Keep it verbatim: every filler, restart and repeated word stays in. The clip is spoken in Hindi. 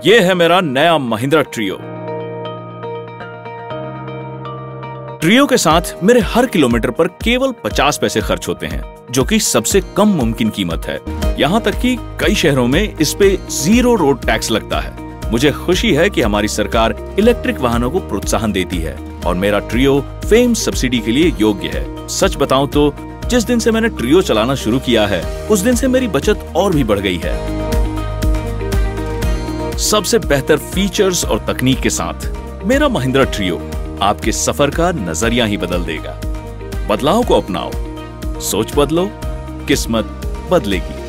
ये है मेरा नया महिंद्रा ट्रियो। ट्रियो के साथ मेरे हर किलोमीटर पर केवल पचास पैसे खर्च होते हैं, जो कि सबसे कम मुमकिन कीमत है। यहाँ तक कि कई शहरों में इस पे जीरो रोड टैक्स लगता है। मुझे खुशी है कि हमारी सरकार इलेक्ट्रिक वाहनों को प्रोत्साहन देती है और मेरा ट्रियो फेम सब्सिडी के लिए योग्य है। सच बताऊं तो जिस दिन से मैंने ट्रियो चलाना शुरू किया है, उस दिन से मेरी बचत और भी बढ़ गई है। सबसे बेहतर फीचर्स और तकनीक के साथ मेरा महिंद्रा ट्रियो आपके सफर का नजरिया ही बदल देगा। बदलाव को अपनाओ, सोच बदलो, किस्मत बदलेगी।